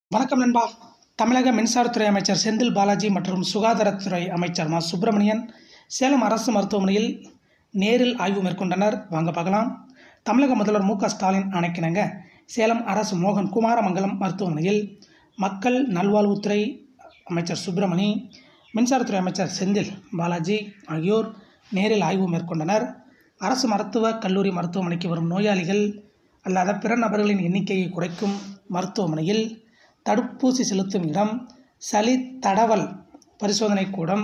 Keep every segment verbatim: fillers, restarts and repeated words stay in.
வணக்கம் நண்பா. தமிழக மின்சாரத்துறை அமைச்சர் செந்தில் பாலாஜி மற்றும் சுகாதாரத்துறை அமைச்சர் மா சுப்பிரமணியன் சேலம் அரசு மருத்துவமனையில் நேரில் ஆய்வு மேற்கொண்டனர். வாங்க பார்க்கலாம். தமிழக முதல்வர் மு க ஸ்டாலின் ஆணைக்கிணங்க சேலம் அரசு மோகன் குமாரமங்கலம் மருத்துவமனையில் மக்கள் நல்வாழ்வுத்துறை அமைச்சர் சுப்பிரமணி, மின்சாரத்துறை அமைச்சர் செந்தில் பாலாஜி ஆகியோர் நேரில் ஆய்வு மேற்கொண்டனர். அரசு மருத்துவக் கல்லூரி மருத்துவமனைக்கு வரும் நோயாளிகள் அல்லாத பிற நபர்களின் எண்ணிக்கையை குறைக்கும் மருத்துவமனையில் தடுப்பூசி செலுத்தும் இடம், சளி தடவல் பரிசோதனை கூடம்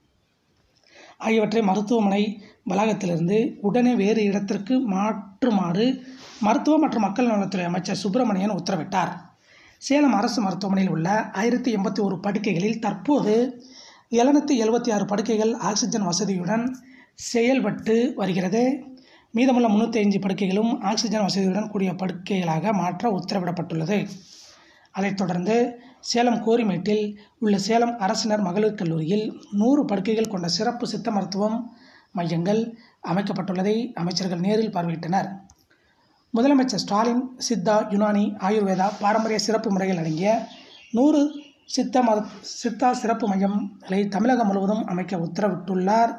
ஆகியவற்றை மருத்துவமனை வளாகத்திலிருந்து உடனே வேறு இடத்திற்கு மாற்றுமாறு மருத்துவ மற்றும் மக்கள் நலத்துறை அமைச்சர் சுப்பிரமணியன் உத்தரவிட்டார். சேலம் அரசு மருத்துவமனையில் உள்ள ஆயிரத்தி எண்பத்தி ஒரு படுக்கைகளில் தற்போது எழுநூற்றி எழுபத்தி ஆறு படுக்கைகள் ஆக்சிஜன் வசதியுடன் செயல்பட்டு வருகிறது. மீதமுள்ள முன்னூற்றி ஐந்து படுக்கைகளும் ஆக்சிஜன் வசதியுடன் கூடிய படுக்கைகளாக மாற்ற உத்தரவிடப்பட்டுள்ளது. அதைத் தொடர்ந்து சேலம் கோரிமேட்டில் உள்ள சேலம் அரசினர் மகளிர் கல்லூரியில் நூறு படுக்கைகள் கொண்ட சிறப்பு சித்த மருத்துவம் மையங்கள் அமைக்கப்பட்டுள்ளதை அமைச்சர்கள் நேரில் பார்வையிட்டனர். முதலமைச்சர் ஸ்டாலின் சித்தா, யுனானி, ஆயுர்வேதா, பாரம்பரிய சிறப்பு முறைகள் அடங்கிய நூறு சித்த மரு சித்தா சிறப்பு மையங்களை தமிழகம் முழுவதும் அமைக்க உத்தரவிட்டுள்ளார்.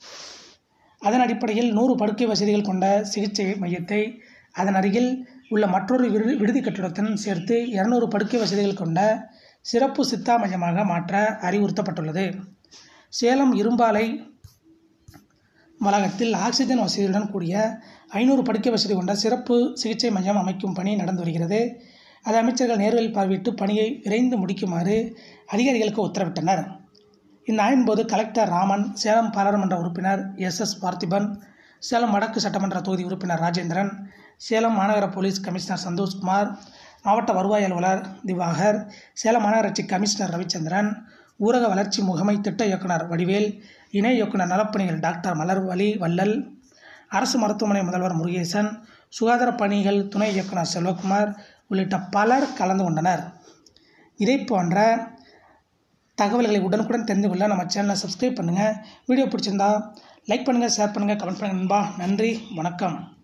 அதன் அடிப்படையில் நூறு படுக்கை வசதிகள் கொண்ட சிகிச்சை மையத்தை அதன் அருகில் உள்ள மற்றொரு விடு விடுதி கட்டிடத்துடன் சேர்த்து இருநூறு படுக்கை வசதிகள் கொண்ட சிறப்பு சித்தா மையமாக மாற்ற அறிவுறுத்தப்பட்டுள்ளது. சேலம் இரும்பாலை வளாகத்தில் ஆக்சிஜன் வசதியுடன் கூடிய ஐநூறு படுக்கை வசதி கொண்ட சிறப்பு சிகிச்சை மையம் அமைக்கும் பணி நடந்து வருகிறது. அதை அமைச்சர்கள் நேரில் பார்வையிட்டு பணியை விரைந்து முடிக்குமாறு அதிகாரிகளுக்கு உத்தரவிட்டனர். இந்த ஆய்வின் போது கலெக்டர் ராமன், சேலம் பாராளுமன்ற உறுப்பினர் எஸ் எஸ் பார்த்திபன், சேலம் வடக்கு சட்டமன்ற தொகுதி உறுப்பினர் ராஜேந்திரன், சேலம் மாநகர போலீஸ் கமிஷனர் சந்தோஷ்குமார், மாவட்ட வருவாய் அலுவலர் திவாகர், சேலம் மாநகராட்சி கமிஷனர் ரவிச்சந்திரன், ஊரக வளர்ச்சி முகமை திட்ட இயக்குனர் வடிவேல், இணை இயக்குனர் நலப்பணிகள் டாக்டர் மலர்வலி வள்ளல், அரசு மருத்துவமனை முதல்வர் முருகேசன், சுகாதார பணிகள் துணை இயக்குனர் செல்வகுமார் உள்ளிட்ட பலர் கலந்து கொண்டனர். இதை போன்ற தகவல்களை உடனுக்குடன் தெரிந்து கொள்ள நம்ம சேனலை சப்ஸ்கிரைப் பண்ணுங்கள். வீடியோ பிடிச்சிருந்தா லைக் பண்ணுங்கள், ஷேர் பண்ணுங்கள், கமெண்ட் பண்ணுங்கள் நண்பா. நன்றி, வணக்கம்.